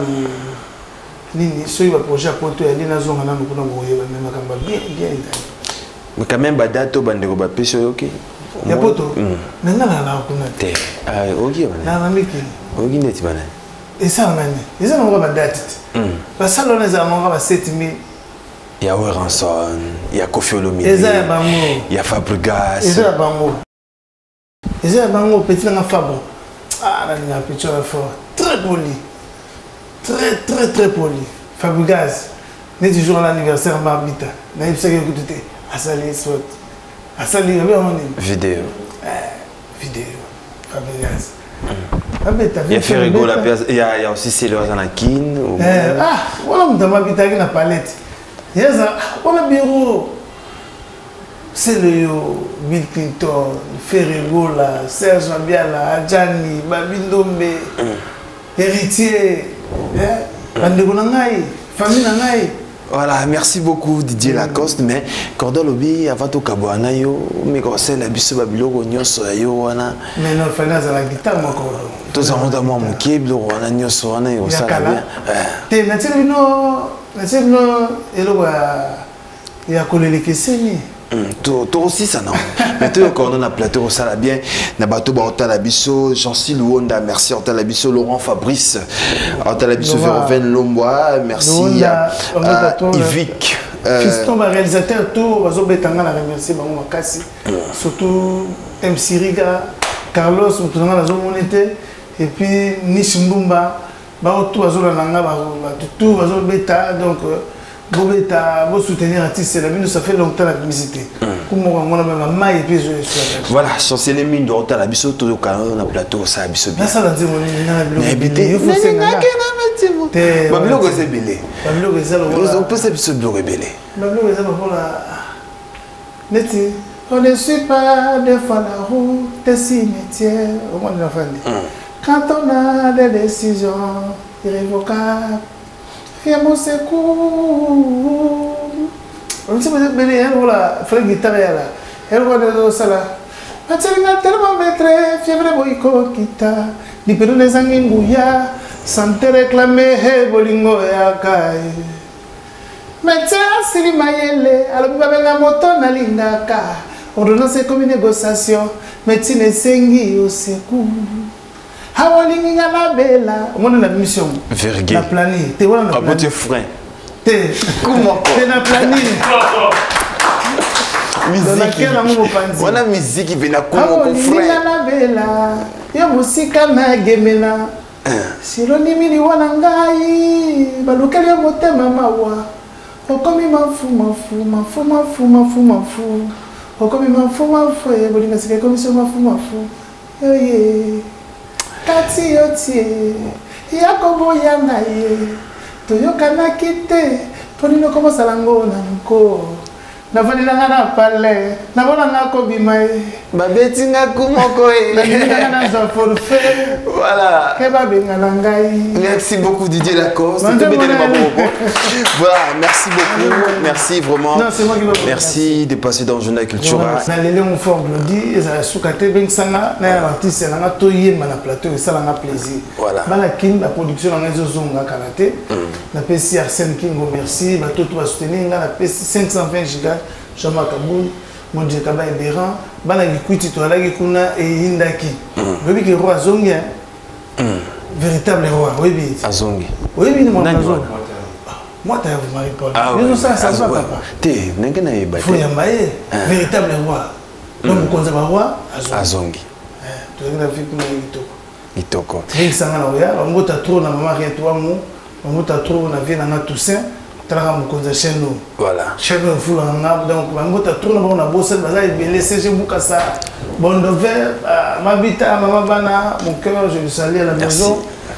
nini so il projet à poto ya lina zonga na mukuna moye ba même kamba bien bien. Mais quand même badato bandeko ba peso OK. Ya poto. Nanga na na kuna te. Ah OK bana. Na na miki. OK neti bana. Et ça nani. Et ça on va date. Ba salon les amants va sept mille. Il y a Weranson, il y a Kofi Olomide. Et ça bango. Il y a Fabregas. Et ça bango. Et ça bango petit na Fabo. Ah na na petit fort. Très poli. Très très très poli. Fabregas. Né du jour à l'anniversaire Marbita. Na il sait que tout était à salir soit. À salir on vidéo. Vidéo. Fabregas. Il y a Ferrigo la pièce, il y a il y a aussi Céloise Anakin. Ah, voilà on t'a habité avec la palette. Yes, on a bureau. C'est le Bill Clinton, Ferrigo là, Serge Mabiala, Adjani, Babindombe, héritier, famille Nangaï. Voilà, merci beaucoup Didier Lacoste, mais Cordon Lobby, avant tout Kabouana, mais quand c'est la biso babilo, nyos yo wana. Mais non, fallait à la guitare moi Cordon. Tous en rendant mon kéblo, on a nyos wana et on s'en bien. T'es maintenant c'est non il y a collé les questions. Toi aussi ça non. Mais toi quand on a plateau ça la bien. Nabato Baota Labisso, Jean-Cy Luonda, merci Ota Labisso, Laurent Fabrice, Ota Labisso Verven Lombois, merci à Yvick. Fiston va réalisateur tout, Bazo Betanga la remercier Bango Makasi. Surtout M. Siriga, Carlos, Mutanga la zone monete et puis Nishmbumba, Bao tout Bazo la Nanga, tout Bazo Beta donc Bobeta, vous soutenir l'artiste, ça fait longtemps la publicité. Voilà, chancelier les mines de Ota Labisso, tout le canal on a plateau, ça a bisso bien. Ça, c'est mais habité. Il faut c'est un Bablo est belé. Bablo est on peut s'habituer de rebelle. Bablo est pour la. Neti, on ne suit pas des fois la route des cimetières. Au moins de la famille. Quand on a des décisions irrévocables. Fais mon secours. On sait que belé elle voilà, frère guitare là. Elle voilà de ça là. Atelier tellement maître, fièvre boyko kita. Di peru les angingouya, santé réclamer he bolingo ya kai. Médecin Sili Mayele, alors babenga moto na lingaka. Ordonnance comme une négociation, médecine sengi au secours. Hawalingi la bella, on a la mission. Vergué. La planning. T'es voilà la planning. Frein. T'es. Comment? T'es la planning. Musique. On a musique qui vient à comment frein. Hawalingi la bella, ya musika na gemena. Sironi mili wanangai, balukali ya motema mawa. Okomi mafu mafu mafu mafu mafu mafu. Okomi mafu mafu, bolinga sike komisio mafu mafu. Yo ye. Kati yotie, yakobo yanga ye, toyokana kite, ponino komo salango na nko. Navani na ngana pale, nabona ngako bimae. Babeti ngaku moko e. Nabina ngana za forfait. Voilà. Keba benga langai. Merci beaucoup Didier Lacoste. Voilà, merci beaucoup. Merci vraiment. Non, c'est moi qui vous merci de passer dans le journal Cultura. Na lele mon fort glodi, ezala sukate bengsanga na artiste na toyema na plateau et ça la plaisir. Voilà. Bala kin la production na ngezo zonga karaté. Na P C Arsène Kingo merci, ba tout va soutenir na P C cinq cent vingt gigas. Jean-Marc Kaboul, mon Dieu Kaba et Béran, Bana Gikuiti, toi là, Gikuna et Indaki. Oui, qui est roi Zongi, véritable roi, oui, oui. Azongi. Oui, oui, mon Azongi. Moi, tu as vu Marie-Paul. Ah, oui. Ça, ça va, papa. T'es, n'est-ce pas? Faut y amailler, véritable roi. Donc, vous connaissez le roi Azongi. Tu as vu la fille qui m'a dit Itoko. Ring Sanganoya, on va trop na maman rien toi, mon, on va trop na vie na Toussaint. Voilà. Chez nous, donc, on tourne na bosse, belé, C G Boukassa, bon de verre, m'habita, maman bana, mon cœur, je le salue à la maison.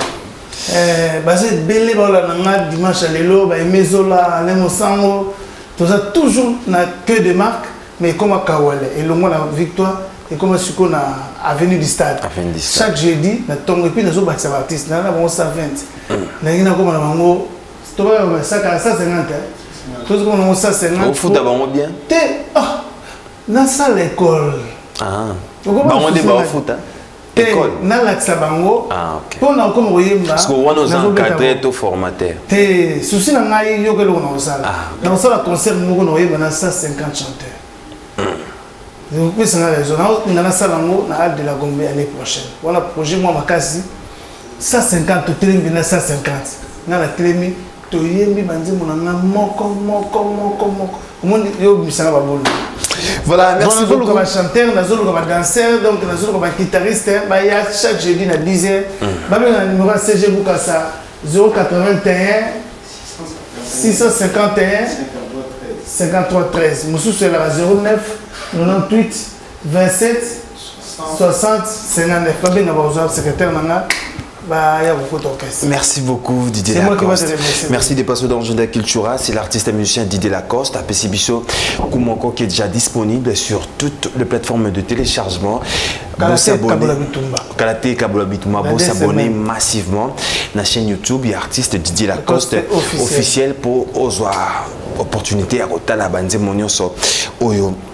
Basé belé, dimanche à l'élo, Mezola, Lemosango, tout ça, toujours na que des marques, mais comme à Kawale, et le mot la victoire, et comme ce qu'on a avenue du stade. Chaque jeudi, na tombe, et puis nous avons des artistes, nous avons cent vingt. Nous avons tu vois, ça cinquante. Tout ce qu'on a ça cinquante. Au foot d'abord bien. T'es ah, dans ça l'école. Ah. On débat au foot hein. École. Dans l'accès bango. Ah ok. Pour nous comme voyez parce qu'on nous encadrer tout formateur. T'es souci na ngai yo que l'on a ça. Dans ça la concert nous on voyez maintenant cent cinquante chanteurs. Donc puis c'est la raison. On a ça bango na hâte de la Gombe l'année prochaine. Voilà projet moi makasi cent cinquante télé cent cinquante. Na la télé toyembi banzi monanga moko moko moko moko monde yo bisanga babolo. Voilà, merci beaucoup. Comme chanteur, nazo comme danseur, donc nazo comme guitariste, bah il y a chaque jeudi à dix heures. Bah le numéro C G Boukassa zéro quatre-vingt-un six cent cinquante et un cinquante-trois treize. Moussou c'est la zéro neuf quatre-vingt-huit vingt-sept soixante cinquante-neuf. Bah bien avoir secrétaire nanga. Bah, y a beaucoup d'orchestre. Merci beaucoup Didier Lacoste. Merci de passer dans le journal Cultura. C'est l'artiste et musicien Didier Lacoste à P C Bicho Koumanko qui est déjà disponible sur toutes les plateformes de téléchargement. Kalaté Kabola Bitumba. Vous s'abonner massivement à la chaîne YouTube et artiste Didier Lacoste officiel, officiel pour avoir opportunité à Rota la bande Monioso Oyo.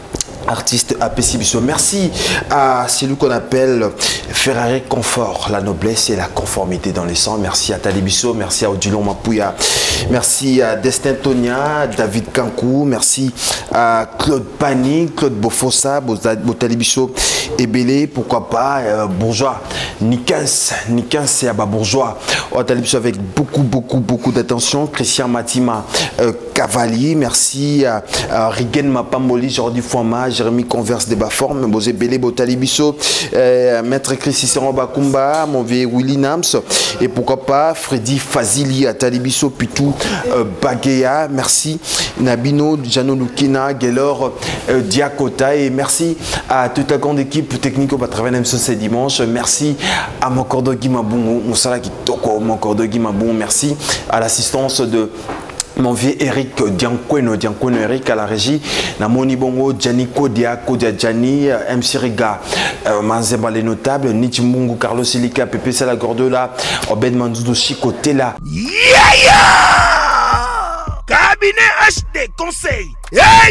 artiste A P C Bisso. Merci à celui qu'on appelle Ferrari Confort, la noblesse et la conformité dans les sangs. Merci à Tali Bisso, merci à Odilon Mapouya, merci à Destin Tonia, David Kankou, merci à Claude Pani, Claude Bofossa, Botali Bisso et Bélé, pourquoi pas, euh, Bourgeois, Nikens, Nikens c'est à Bourgeois, Otali Bisso avec beaucoup, beaucoup, beaucoup d'attention. Christian Matima euh, Cavalier, merci à, à Rigen Mapamboli, Jordi Fouama, Jérémy Converse de Baforme, Bosé Bélé, Botali Bisso, euh, Maître Chris Cicéron Bakumba, mon vieux Willy Nams, et pourquoi pas Freddy Fazili, Atali Bisso, Pitou euh, Bagea, merci Nabino, Jano Lukina, Gelor euh, Diakota, et merci à toute la grande équipe technique au Batraven ce dimanche. Merci à Mokordo Guimabou, Moussala Kitoko, Mokordo Guimabou, merci à l'assistance de mon vieux Eric Diankweno, Diankweno Eric à la régie, Namoni Bongo, Gianni Kodia, Kodia Gianni, M C Riga, euh, Manzeba les notables, Nichimungu, Carlos Silika, Pepe Sala Gordola, Obed Manzudo Chico Tela. Yeah, yeah! Cabinet H D Conseil. Yeah,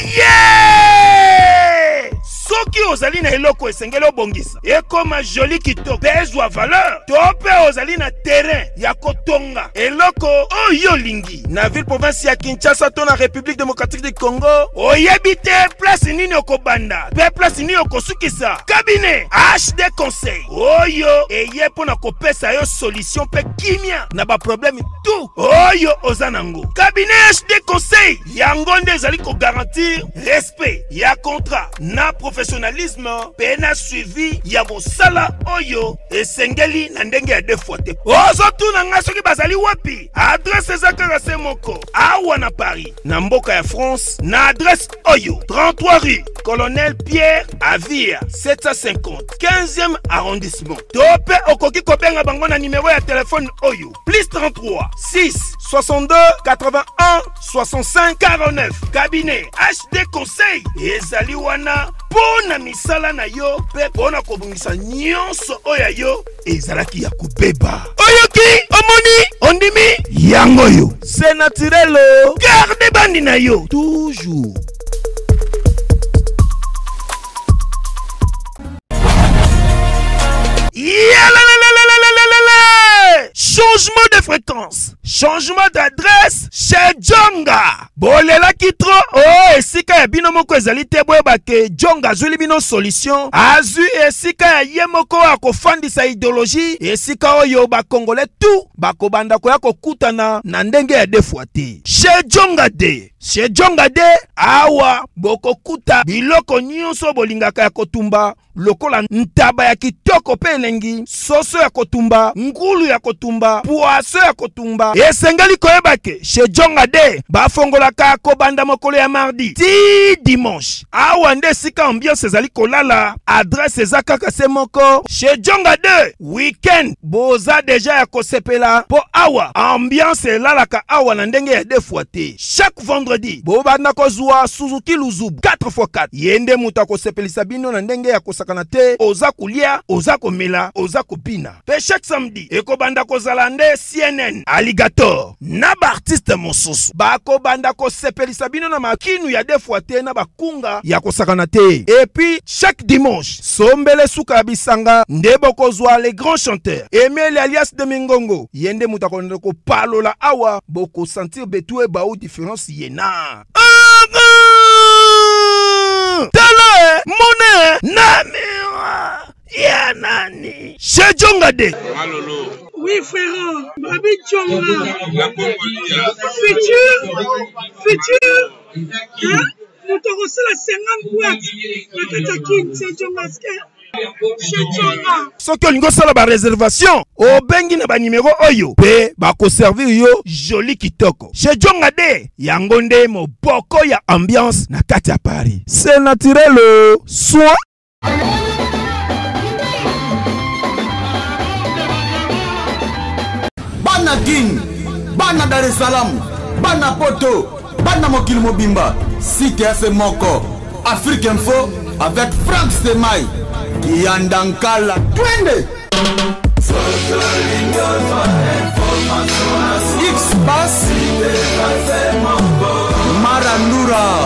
yeah! Soki ozali na eloko esengeli obongisa ekoma joli kitoko bezwa valeur to pe ozali na terrain ya kotonga eloko oyo lingi na ville province ya Kinshasa to na République démocratique du Congo oyebi te place nini okobanda pe place nini okosukisa. Cabinet H D Conseil oyo eye pona kopesa yo solution pe kimia na ba problème tout oyo ozanango. Cabinet H D Conseil yango nde ezali ko garantir respect ya contrat na professionnalisme pena suivi ya bosala oyo esengeli na ndenge ya defote. Ozotuna nga soki bazali wapi adresse ezakaka se moko awa na Paris na mboka ya France na adresse oyo trente-trois rue Colonel Pierre Avia sept cent cinquante quinzième arrondissement. Tope okoki kobenga bango na numéro ya téléphone oyo plus trente-trois six soixante-deux quatre-vingt-un soixante-cinq quarante-neuf. Cabinet H D Conseil ezali wana pona misala na yo pe pona kobungisa nyonso oya yo ezalaki ya kubeba. Oyoki omoni ondimi yango yo c'est naturel. Garde bandi na yo toujours. Changement de fréquence, changement d'adresse chez Djonga. Bolela kitro oh esika ya bino moko ezali te boyeba ke Djonga azuli bino solution azu esika ya ye moko akofandisa idéologie esika oyo bakongole tout bakobanda koya kokutana na ndenge ya defwa te. Chez Djonga de chez Djonga de awa bokokuta biloko nyonso bolingaka ya kotumba lokola ntaba ya kitoko pe elengi, soso ya kotumba, ngulu ya kotumba, poaso ya kotumba. Esengeli koyeba ke chez Djonga de bafongolaka kobanda mokolo ya mardi ti dimanche awa nde sika ambiance ezali kolala. Adresse ezakaka se moko chez Djonga de weekend boza deja ya kosepela po awa ambiance elalaka awa na ndenge ya defwa te. Chaque vendredi bobanda kozwa Suzuki Luzubu quatre fois quatre yende muta kosepelisa bino na ndenge ya kosakana te oza kulia oza komela oza kopina. Pe chaque samedi ekobanda kozala nde C N N Alligator na ba artiste mosusu bakobanda kosepelisa bino na makinu ya defwa te na bakunga ya kosakana te. Et puis chaque dimanche sombele suka bisanga nde bokozwa les grands chanteurs Emile alias de Mingongo yende muta konde ko palola awa boko sentir betou e ba ou différence yena. Tala mone namira ya nani chez Djonga de. Oui frère, Babi Djonga futur futur hein motorosé la cinquante boîtes la katakin chez Djonga chez Djonga. Soki olingo sala ba réservation obengi na ba numéro oyo pe bako servir yo joli kitoko. Chez Djonga de yango nde moboko ya ambiance na kati ya Paris. C'est naturel soin. Bana King, Bana Dar es Salaam, Bana Poto, Bana Mokil Mobimba, C T F Moko, Afrique Info avec Franck Semaï, Kiandankala, Twende. X-Bass, Marandura,